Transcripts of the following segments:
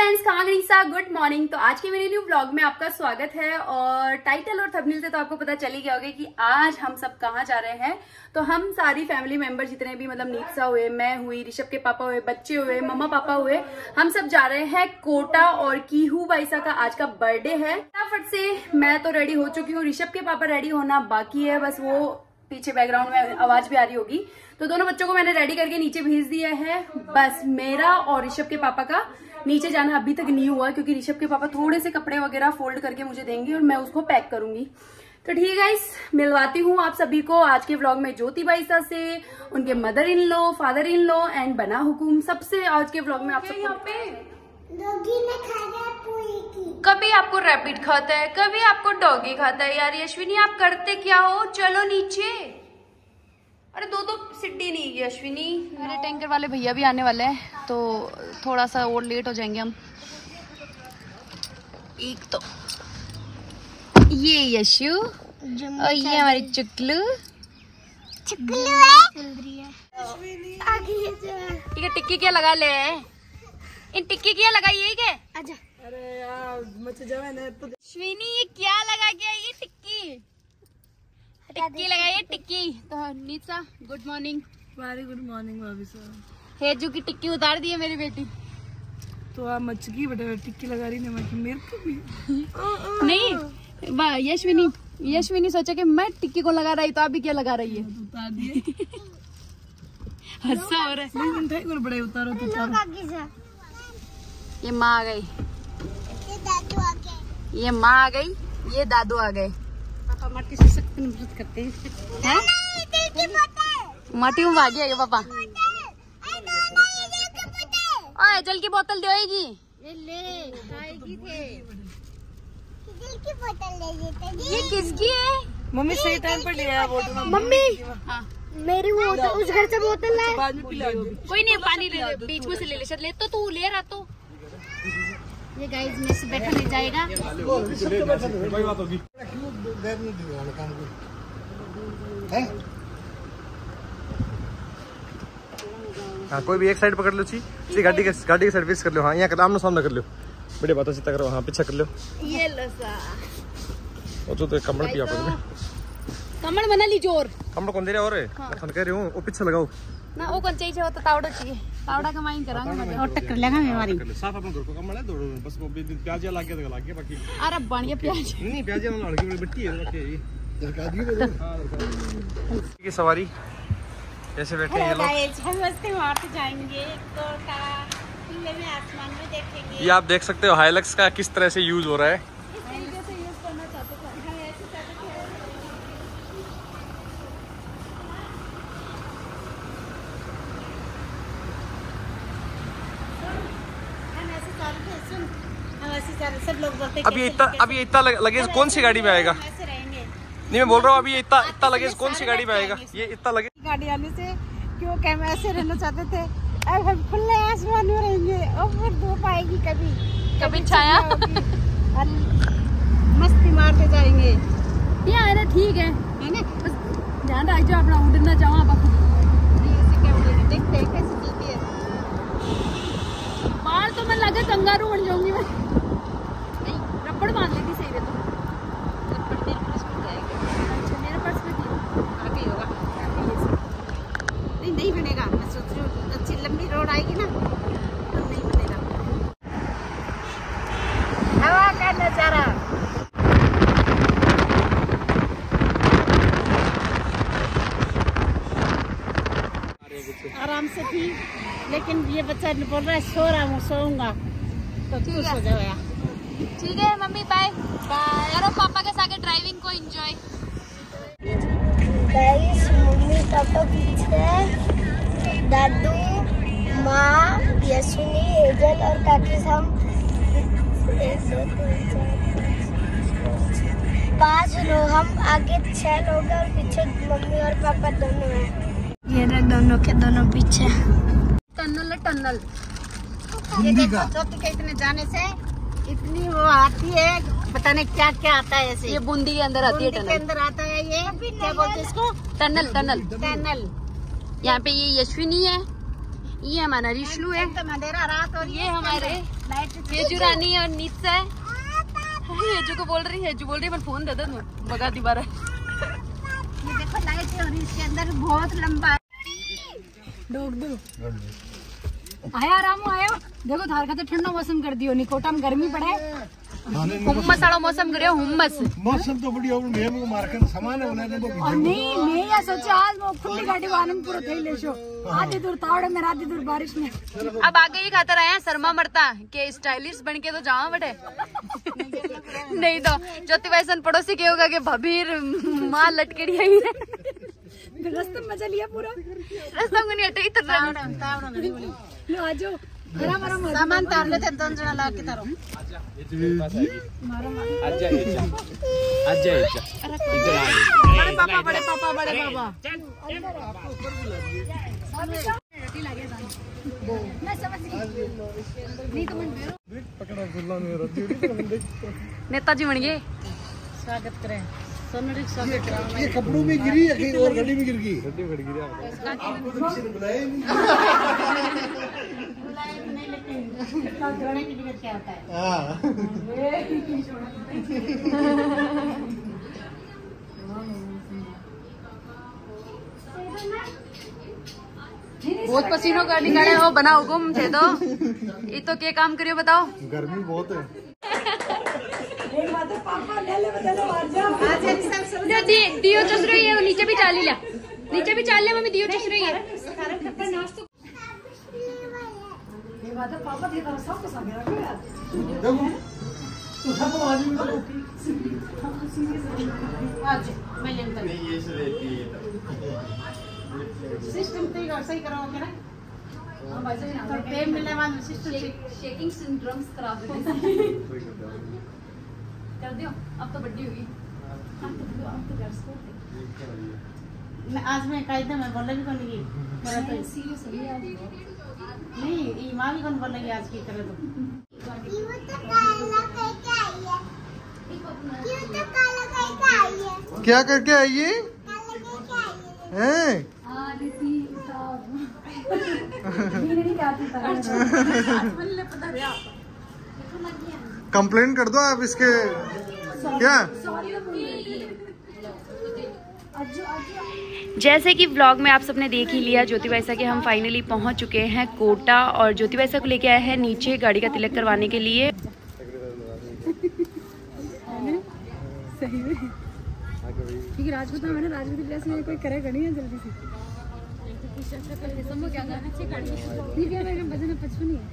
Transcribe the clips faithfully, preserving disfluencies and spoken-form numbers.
Friends, कांगरीसा good morning. तो आज के मेरे न्यू ब्लॉग में आपका स्वागत है। और टाइटल और थंबनेल से तो आपको पता चल ही गया होगा कि आज हम सब कहाँ जा रहे हैं। तो हम सारी फैमिली मेंबर जितने भी मतलब नीतसा हुए, मैं हुई, ऋषभ के पापा हुए, बच्चे हुए, मम्मा पापा हुए, हम सब जा रहे हैं कोटा। और कीहू बाईसा का आज का बर्थडे है। फटाफट से मैं तो रेडी हो चुकी हूँ, ऋषभ के पापा रेडी होना बाकी है, बस वो पीछे बैकग्राउंड में आवाज भी आ रही होगी। तो दोनों बच्चों को मैंने रेडी करके नीचे भेज दिया है। बस मेरा और ऋषभ के पापा का नीचे जाना अभी तक नहीं हुआ, क्योंकि ऋषभ के पापा थोड़े से कपड़े वगैरह फोल्ड करके मुझे देंगे और मैं उसको पैक करूंगी। तो ठीक है गाइस, मिलवाती हूँ आप सभी को आज के व्लॉग में ज्योति बाईसा से, उनके mother in law, father in law and बना हुकुम सबसे आज के व्लॉग में आप सब। यहाँ पे डॉगी ने खाया पूरी की। कभी आपको रैबिट खाता है, कभी आपको डॉगी खाता है। यार यश्विनी आप करते क्या हो, चलो नीचे। अरे दो दो सिड्डी नहीं है अश्विनी। मेरे टैंकर वाले भैया भी आने वाले हैं, तो थोड़ा सा और लेट हो जाएंगे हम। एक तो ये यशु और ये हमारी चुकलू चुकलू है। ठीक है, टिक्की क्या लगा ले, इन टिक्की क्या लगाई है क्या? आजा। अरे यार मुझे जवान तो अश्विनी ये क्या लगा गया, ये टिक्की टिक्की लगाई है टिक्की। तो Nisa good morning. Very good morning भाभी साहब। हेजू की टिक्की उतार दी है मेरी बेटी। तो आप मच्छी बेटा टिक्की लगा रही है मेरे को भी नहीं। यशविनी यशविनी सोचा कि मैं टिक्की को लगा रही, तो आप भी क्या लगा रही है? उतार दिए। हंसा हो रहा है। बड़े उतारो तो उतारो। ये माँ आ गई, ये दादू आ गए, ये माँ आ गई, ये दादू आ गए। पापा माटी से सख्त नफरत करते हैं। हैं? माटी में भागी है पापा। ओए जल की बोतल देगी। ये ले खाएगी थे। जल की बोतल ले लेते। ये किसकी है? मम्मी सही टाइम पर ले आया बोतल। मम्मी हाँ मेरी वो उस घर से बोतल लाए। बाद में पिला दो। कोई नहीं, पानी ले ले, बीच में से ले ले। ले तो तू ले रहा तो। ये गाइस में से बैठा नहीं जाएगा। हाँ कोई भी एक साइड पकड़ लो ची, गाड़ी के गाड़ी की सर्विस कर लो। हाँ यहाँ आमने सामने कर लो, बड़े बातों से करो। हाँ पीछे कर लो। ये लो सा वो तो कमर पिया पर कमर बना ली जोर। कमर कौन दे रहा है? हाँ। मैं कह रही हूँ वो पीछे लगाओ ना। वो कौन चाहिए हो तो तावड़ा चाहिए, तावड़ा कमाई करांगे और टक्कर लगा हमारी। साफ अपन घर को कमर है दो बस वो प्याज लाके तो लाके बाकी। अरे बढ़िया प्याज नहीं, प्याज ना लड़की बड़ी बट्टी है बाकी दरकार दी दे। हां दरकार की सवारी ऐसे बैठे हैं ये लोग। हम मस्ती मारते जाएंगे कोटा, खुले में आसमान में देखेंगे। ये आप देख सकते हो हाइलक्स का किस तरह से यूज हो रहा है। इस तरीके से यूज करना चाहते थे हम, ऐसे चाहते थे। हम ऐसे चाहते थे, सुन हम ऐसे चाहते, सब लोग बोलते अब ये इतना अब ये इतना लगेज कौन सी गाड़ी में आएगा? ऐसे रहेंगे। नहीं मैं बोल रहा हूँ अभी ये इतना इतना लगेज कौन सी गाड़ी में आएगा? ये इतना लगेज गाड़ी आने से क्यों कैम ऐसे रहना चाहते थे। अब हम खुले आसमान में रहेंगे और फिर धूप आएगी, कभी कभी छाया और मस्ती मारते जाएंगे। ये है ना, ठीक है है ना? बस ध्यान रख जो अपना उड़ना जाओ आप। देखते हैं कैसे चलती है। बाहर तो मैं लगे कंगारू बन जाऊंगी मैं। नहीं रबड़ बांध लेती सही है तो। रबड़ मेरे पर्स में जाएगा। अच्छा मेरे पर्स में थी, आगे होगा। नहीं नहीं बनेगा, मैं सोच रही हूँ अच्छी लंबी रोड आएगी ना तो नहीं बनेगा। हवा का नजारा। आराम से थी, लेकिन ये बच्चा बोल रहा है सो रहा हूँ, सोऊंगा। तो खुश हो जाओ यार। ठीक है मम्मी बाय बाय। करो पापा के साथ ड्राइविंग को एंजॉय। गाइस मम्मी पापा पीछे, दादू माँ यशुनी हेजल और काकी हम पांच लोग, हम आगे छह लोग और पीछे मम्मी और पापा दोनों हैं। ये रहे दोनों के दोनों पीछे। टनल है टनल। ये देखो ज्योति के इतने जाने से इतनी वो आती है, पता नहीं क्या क्या आता है ऐसे। ये बूंदी के अंदर आती है बूंदी टनल। के अंदर आता है ये क्या बोलते हैं इसको? Tunnel tunnel tunnel. यहाँ पे ये यशविनी है, ये हमारा रिशलू है और ये हमारे हेजू रानी और नीचा है। हेजू को बोल रही है, हेजू बोल रही है फोन दे दे बगा दोबारा। ये देखो लाइट है और इसके अंदर बहुत लंबा है। डोग दो आया आराम आया। देखो थार का तो ठंडा मौसम कर दियो, निकोटा में गर्मी पड़े, हुम्मस वाला मौसम करे, हुम्मस मौसम तो बढ़िया मैं को मार्केट सामान है उन्हें तो और नहीं मैं या सोचा आज मैं खुली गाड़ी आनंदपुर थे ले शो आधी दूर तावड़े में आधी दूर बारिश में। अब आगे ही खातर आया शर्मा मरता के स्टाइलिश बन के तो जावा बटे नहीं तो ज्योति वैसन पड़ोसी के होगा कि भभीर माँ लटकेड़ी आई है। रास्ते में मजा लिया पूरा, रास्ता में नहीं हटे इतना लो आ जाओ आराम आराम सामान तार लेते दोन जना ला के तारो। बड़े पापा बड़े पापा बड़े पापा नेताजी बन गए। स्वागत करें सोनरी ये कपड़ों में गिरी या कहीं और गाड़ी में गिर गई? गाड़ी में गिरी बहुत पसीनों का निकाले हो बनाओ गुम थे तो ये तो क्या काम करियो बताओ। गर्मी बहुत है। दियो चस रही है, नीचे भी चाल लिया, नीचे भी चाल लिया मम्मी, दियो चस रही है। सही कराओगे ना शेकिंग सिंड्रोम्स खराब कर दियो, अब तो बड्डी होगी। आज मैं कायदे में बोला भी कौन की करा तो नहीं ये माँ भी कौन बोलेगी आज की करे तो क्या करके आई है? कंप्लेन कर दो आप इसके क्या? जैसे कि व्लॉग में आप सबने देख ही लिया, ज्योति वैसा के हम फाइनली पहुंच चुके हैं कोटा और ज्योति वैसा को लेके आए हैं नीचे गाड़ी का तिलक करवाने के लिए। सही में क्योंकि राजपूत में मैंने राजपूत ड्रेस में कोई करेगा नहीं है जल्दी से। क्या गाना बजने पचपन ही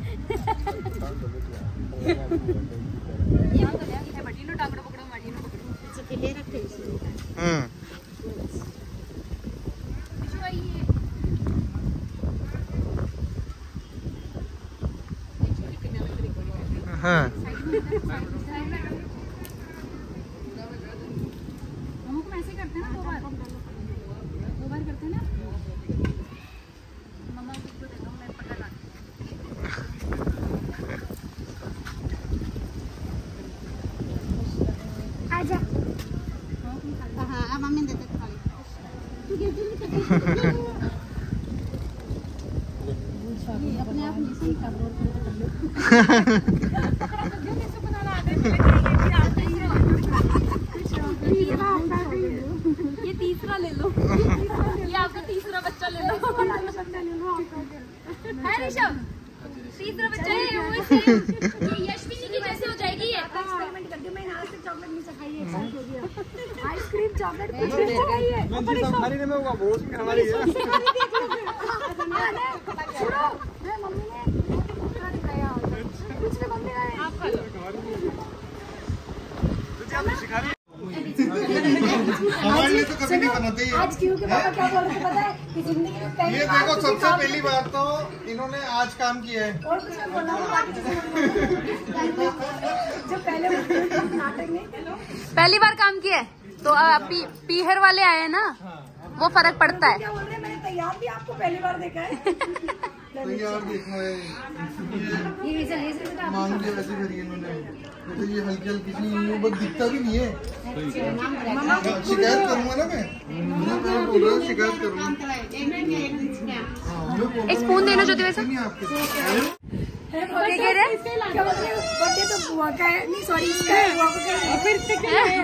है। हाँ ऐसे करते हैं ना, दो बार दो बार करते हैं ना। मम्मा को देखो मैं पता लगा आजा। हाँ अब मम्मी दे दे खाली अपने आप नहीं सही कर ये तीसरा ले लो, ये आपका तीसरा बच्चा ले लो। है ऋषभ, तीसरा बच्चा है वो ये यशविनी की जैसे हो जाएगी ये। एक्सपेरिमेंट कर दिया मैंने, आज से चॉकलेट नहीं चखाई है, हो गया आइसक्रीम चॉकलेट कुछ नहीं चखाई है। मैं जिस हमारी ने मैं होगा वो उसकी हमारी है। सुनो मैं मम्मी ने पूरा दिखाया कुछ ने मम्मी ने आप खा लो। तुझे आपने सिखा रही हमारे लिए तो कभी नहीं बनाते। आज क्यों के पापा क्या बोल रहे हैं पता है कि जिंदगी में पहली ये देखो सबसे पहली बार तो इन्होंने आज काम किया है। और कुछ नहीं बोला बाकी चीजें जो पहले नाटक नहीं थे पहली बार काम किया है तो आ, पी, पीहर वाले आए हैं ना, वो फर्क पड़ता है। क्या बोल रहे हैं, मैंने तैयार भी आपको पहली बार देखा है। तो यार देखो ये मांग के वैसे करी इन्होंने, जैसे ये हल्की हल्की सी यूं बस दिखता भी नहीं है। शिकायत करूंगा ना मैं, बोल रहा हूँ शिकायत करूंगा। एक स्पून देना चाहते वैसे नहीं आपके बर्थडे तो बुआ का है, नहीं सॉरी इसका है, बुआ का है। फिर से क्या है?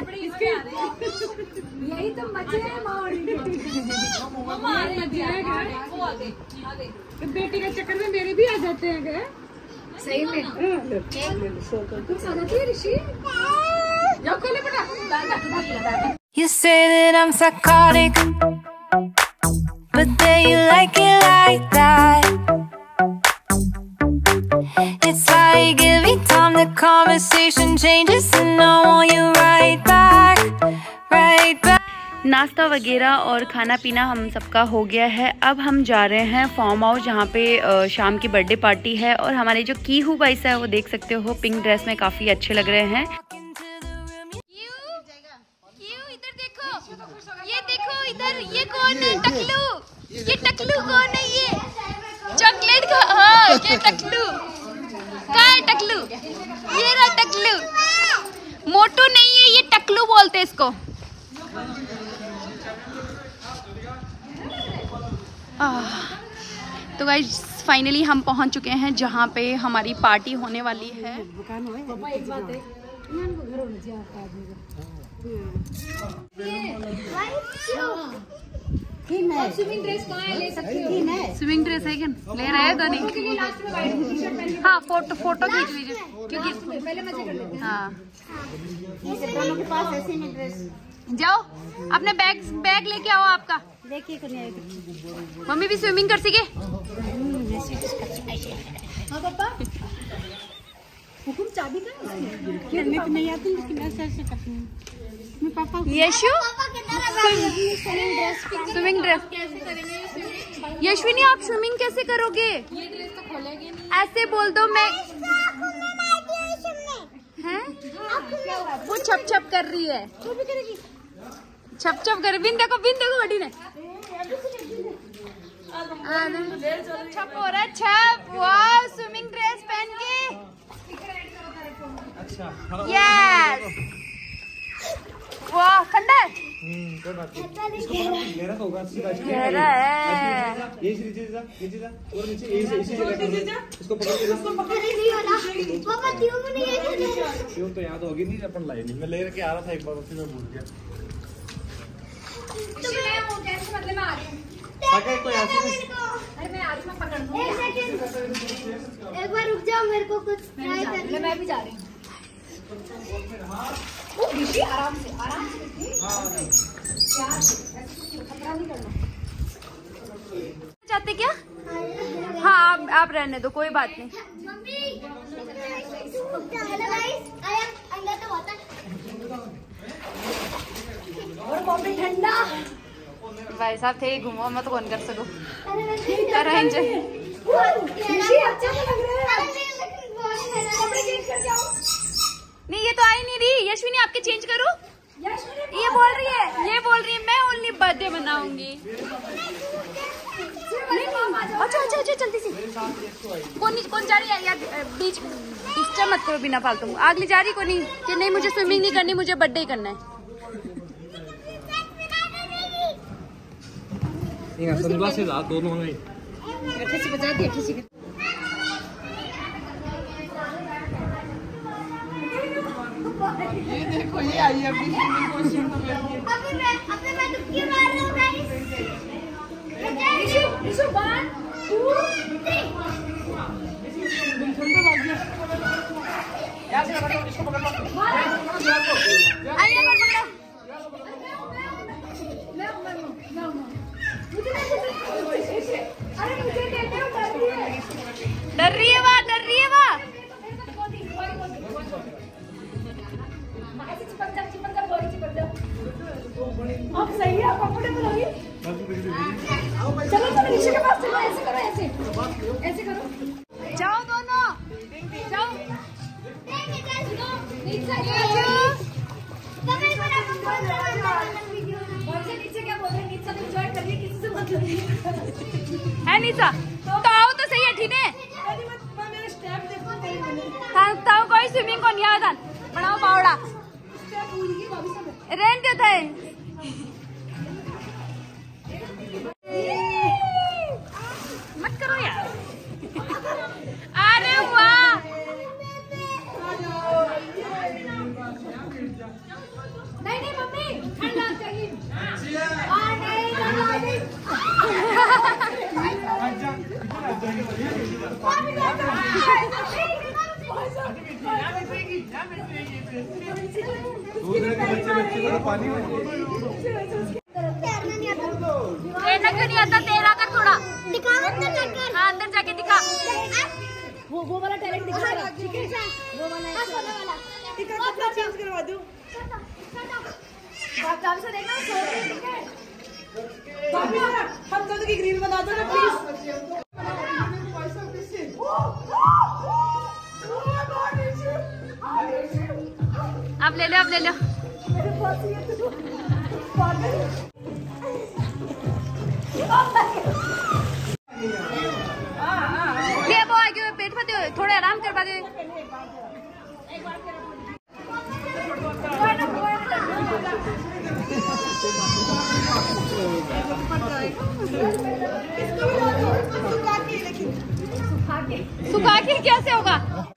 यही तो मजे हैं बेटी के चक्कर में मेरे भी आ जाते हैं गए सही में। कुछ आ जाती है ऋषि, जाओ खोले बेटा। You say that I'm psychotic, but then you like it like that. It's like every time the conversation changes, and I want you right back, right back. नाश्ता वगैरह और खाना पीना हम सबका हो गया है। अब हम जा रहे हैं फार्म हाउस जहाँ पे शाम की बर्थडे पार्टी है। और हमारे जो कीहू भाई है वो देख सकते हो पिंक ड्रेस में काफ़ी अच्छे लग रहे हैं। इधर देखो, ये देखो इधर, ये कौन है? टकलू, ये टकलू कौन है? ये चॉकलेट का, हाँ ये टकलू। कहाँ है टकलू? ये रहा टकलू। मोटू नहीं है ये, टकलू बोलते हैं इसको। तो गाइस फाइनली हम पहुंच चुके हैं जहाँ पे हमारी पार्टी होने वाली है। स्विमिंग ड्रेस कहाँ है? ले सकते हो। स्विमिंग ड्रेस है क्या? ले रहे हैं तो नहीं। हाँ फोटो फोटो खींच लीजिए क्योंकि पहले मजे कर लेते हैं। हाँ दोनों के पास ऐसे में ड्रेस। जाओ अपने बैग बैग लेके आओ आपका। देखिए मम्मी भी स्विमिंग कर सके। हाँ पापा, हुकुम चाबी का करने तो नहीं आती, लेकिन ऐसे ऐसे करती हूँ मैं। पापा यशु स्विमिंग ड्रेस। यशविनी आप स्विमिंग कैसे करोगे? ये ड्रेस तो खोलेगी नहीं। ऐसे बोल दो मैं हैं। वो छप छप कर रही है, छप छप कर। बिन देखो बिन देखो बड़ी ने छप हो रहा है छप। वाह स्विमिंग ड्रेस पहन के। यस वाह ठंडा है, गहरा है। ये नीचे जा, नीचे जा और नीचे ऐसे ऐसे इसको पकड़ के पापा क्यों नहीं है? क्यों तो याद होगी नहीं, अपन लाई नहीं। मैं ले के आ रहा था एक बार, फिर मैं भूल गया। तो मैं वो कैसे मतलब मैं आ रही हूँ। आगे तो ऐसे अरे मैं आ रही हूँ, मैं पकड़ दूँ। एक सेकंड, एक बार रुक जाओ, मेरे को कुछ ट्राई करना। मैं भी जा रही हूँ। ओ ऋषि आराम से आराम से खतरा नहीं करना। चाहते क्या? हाँ आप, आप रहने दो, कोई बात नहीं। मम्मी हेलो गाइस, आया अंदर तो होता है। और बॉम्बे ठंडा। भाई साहब थे घूमो मत, कौन कर सको। अरे एंजॉय। ऋषि अच्छा लग रहा है। कपड़े चेंज कर जाओ। नहीं ये तो आई नहीं रही। यशविनी आपके चेंज करो। ये बोल रही है, ये बोल रही है मैं ओनली बर्थडे मनाऊंगी। अच्छा अच्छा अच्छा जल्दी से। कौन कौन जा रही है यार? बीच डिस्टर्ब मत करो बिना फालतू। अगली जा रही को नहीं कि नहीं मुझे स्विमिंग नहीं करनी, मुझे बर्थडे ही करना है। सनग्लासेस आ दोनों में अच्छे से बजा दिया, अच्छे से। ये देखो ये आई अभी अभी मैं अभी मैं डुबकी मार रहा हूँ guys. Rishi Rishi one two three. आइए कर पकड़ो। अरे मुझे देते हो, डर रही है। डर रही है वाह, डर रही है वाह। आप सही है, कंफर्टेबल होगी। चलो चलो ऋषि के पास चलो, ऐसे करो, ऐसे ऐसे करो। जाओ दोनों जाओ। नीचे क्या बोल रहे हैं? नीचे तो एंजॉय करिए, किसी से मत लड़िए। है नीसा तो आओ तो सही स्विमिंग को नहीं आता बनाओ पावड़ा रेंट देता है। मत करो यार। अरे वाह नहीं नहीं मम्मी ठंडा चाहिए। तैरना क्यों नहीं आता? तैरा कर थोड़ा दिखा अंदर जाकर। हाँ अंदर जाके दिखा। वो वो वाला टैलेंट दिखा। ठीक है वो वाला वाला दिखा। चेंज करवा दूं। बाप से देखना ठीक है। हम दोनों की ग्रीन बना दो ना प्लीज। आप ले लो आप ले लो। ये वो आगे पेट में थोड़े आराम करवा दे। सुखा के कैसे होगा?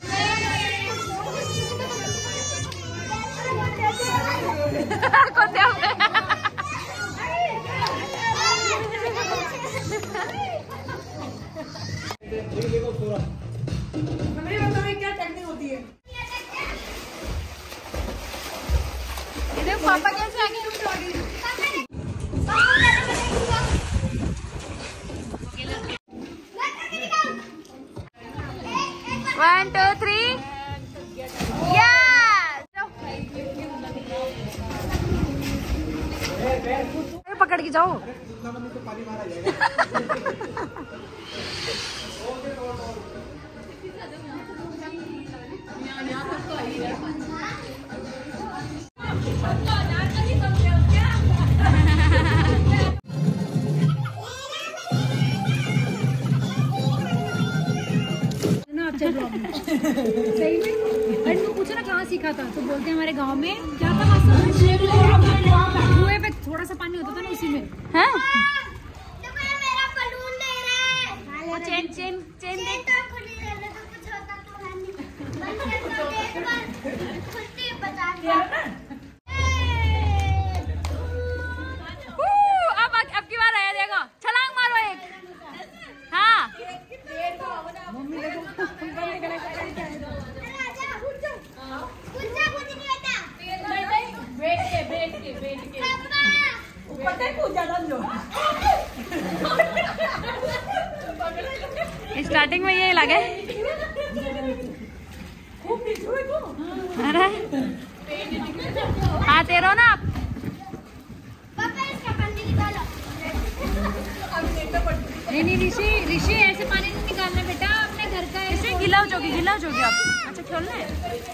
क्या टेक्निक होती है? पापा कैसे आगे वन टू थ्री पकड़ के जाओ। सही में अरे पूछो ना कहाँ सीखा था तो बोलते हैं हमारे गांव में क्या था कुएं पे थोड़ा सा पानी होता था ना उसी में। हैं? मेरा बलून दे रहा है। वो चेन चेन चेन दे। तो खुली रहने तो कुछ होता तो है नहीं। बंद कर दो एक बार खुद ही बता दो। अब अब की बार आया देखो छलांग मारो एक। हाँ स्टार्टिंग में यही लगे। अरे हाँ तेरो ना आप। नहीं नहीं ऋषि ऋषि ऐसे पानी नहीं निकालना बेटा अपने घर का। ऐसे गिला हो जाओगे गिला हो जाओगे आप। अच्छा खेलना है।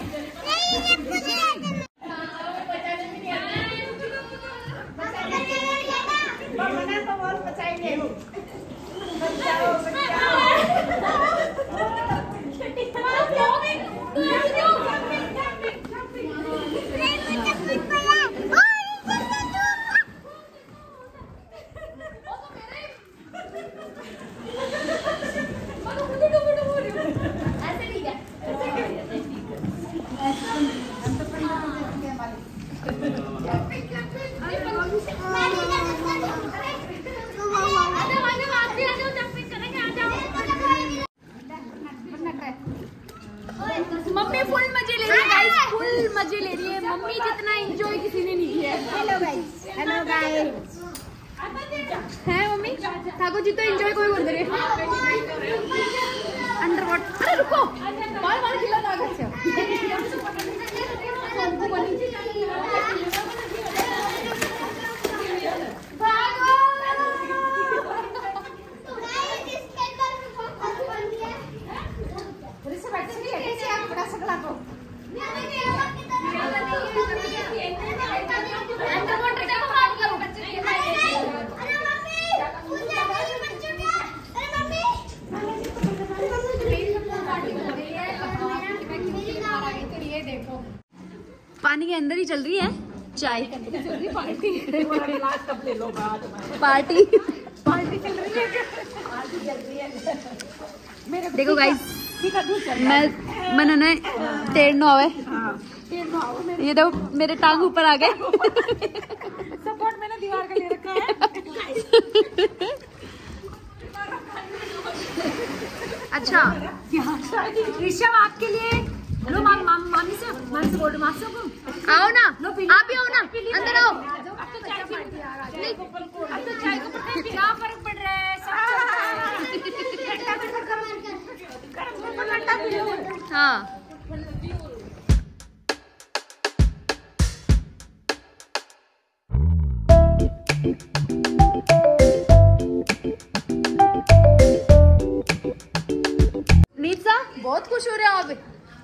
मम्मी फुल मजे ले रही है गाइस, फुल मजे ले रही है। मम्मी जितना एंजॉय किसी ने नहीं किया है। Hello guys. Hello guys. है मम्मी ठाकुर जी तो एंजॉय कोई बोल रहे अंडर वाटर। अरे रुको बाल बाल खिला था घर से। पानी के अंदर ही चल रही है चाय पार्टी पार्टी पार्टी चल रही है। देखो गाइस मैं मैंने तैरना आवे ये देखो मेरे टांग ऊपर आ गए। सपोर्ट मैंने दीवार का ले रखा है। अच्छा ऋषभ आपके लिए लो माम माम मामी से मामी से बोल मामी से को आओ ना आप ही आओ ना अंदर आओ। अब तो चाय को क्या फर्क पड़ रहा है हाँ नीता बहुत खुश हो रहे हो आप।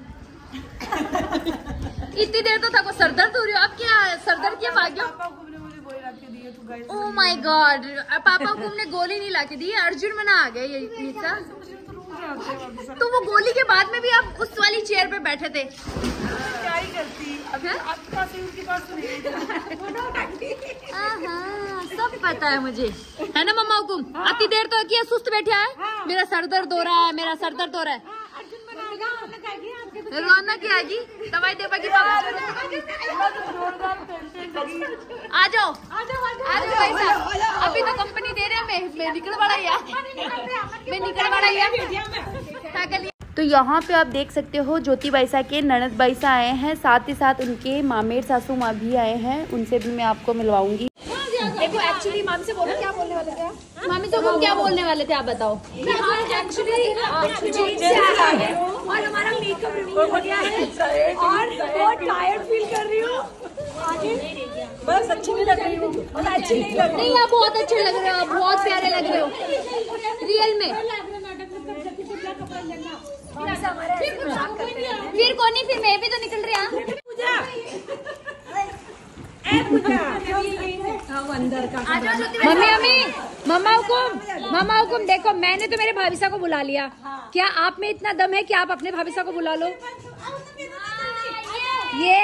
इतनी देर तो था को सरदर्द हो रही हो अब क्या सरदर्द क्या भाग्य। ओह माय गॉड पापा को हमने गोली नहीं लाके दी अर्जुन मना आ गए ये नीता। तो वो गोली के बाद में भी आप उस वाली चेयर पे बैठे थे क्या ही करती अभी आपके पास उनके पास हाँ सब पता है मुझे है ना मम्मा हुकुम। इतनी देर तो किया सुस्त बैठा है मेरा सर दर्द हो रहा है मेरा सर दर्द हो रहा है। रौनक की आएगी दवाई दे पाएगी पापा। आ जाओ आ जाओ भाई साहब अभी तो कंपनी दे रहे हैं मैं मैं निकल पड़ा यार मैं निकल पड़ा यार। तो यहाँ पे आप देख सकते हो ज्योति बाईसा के ननद बाईसा आए हैं साथ ही साथ उनके मामेर सासू माँ भी आए हैं उनसे भी मैं आपको मिलवाऊंगी। देखो एक्चुअली मामी से बोलो क्या बोलने वाले थे मामी तो हम क्या बोलने वाले थे आप बताओ। एक्चुअली और हमारा मेकअप रिमूव हो गया है और बहुत टायर्ड फील कर रही हूँ बस अच्छी नहीं लग रही हूँ और अच्छी नहीं लग रही। नहीं आप बहुत अच्छे लग रहे हो आप बहुत प्यारे लग रहे हो रियल में। फिर कौन नहीं फिर मैं भी तो निकल रही हूँ। मम्मी मम्मी मम्मा हुकुम मम्मा हुकुम देखो मैंने तो मेरे भाभीसा को बुला लिया क्या आप में इतना दम है कि आप अपने भाभीसा को बुला लो। ये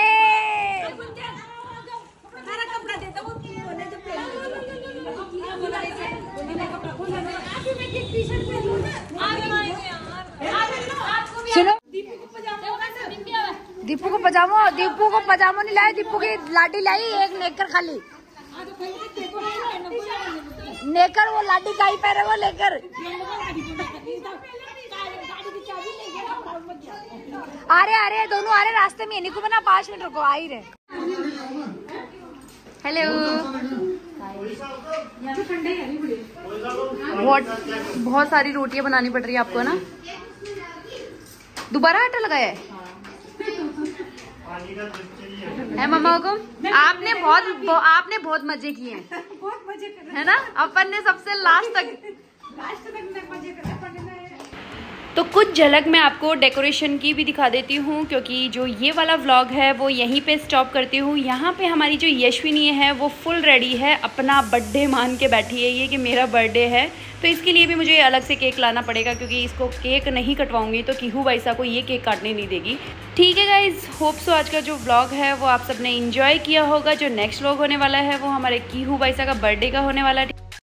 सुनो दीपू को पजामो दीपू को पजामो नहीं लाए दीपू की लाठी लाई एक नेकर खाली नेकर वो लाठी का ही पहने वो लेकर अरे अरे दोनों आ रहे रास्ते में इन्हीं को बना पाँच मिनट रुको आ ही रहे। हेलो बहुत बहुत सारी रोटियां बनानी पड़ रही है आपको ना दोबारा आटा लगाया है है मम्मा को आपने बहुत आपने बहुत मजे किए हैं बहुत मजे कर है ना अपन ने सबसे लास्ट तक लास्ट तक मजे कर तो कुछ झलक मैं आपको डेकोरेशन की भी दिखा देती हूँ क्योंकि जो ये वाला व्लॉग है वो यहीं पे स्टॉप करती हूँ। यहाँ पे हमारी जो यशविनी है वो फुल रेडी है अपना बर्थडे मान के बैठी है ये कि मेरा बर्थडे है तो इसके लिए भी मुझे अलग से केक लाना पड़ेगा क्योंकि इसको केक नहीं कटवाऊंगी तो कीहू बाईसा को ये केक काटने नहीं देगी। ठीक है गाइज होप सो आज का जो व्लॉग है वो आप सबने इंजॉय किया होगा। जो नेक्स्ट व्लॉग होने वाला है वो हमारे कीहू बाईसा का बर्थडे का होने वाला है।